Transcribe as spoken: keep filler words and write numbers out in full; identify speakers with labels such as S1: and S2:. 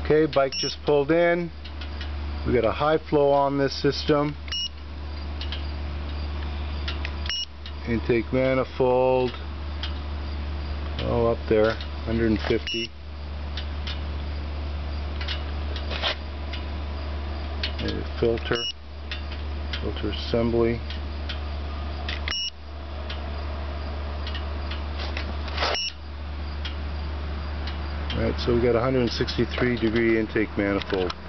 S1: Okay, bike just pulled in. We got a high flow on this system. Intake manifold. Oh, up there, one hundred fifty. A filter. Filter assembly. Alright, so we got one hundred sixty-three degree intake manifold.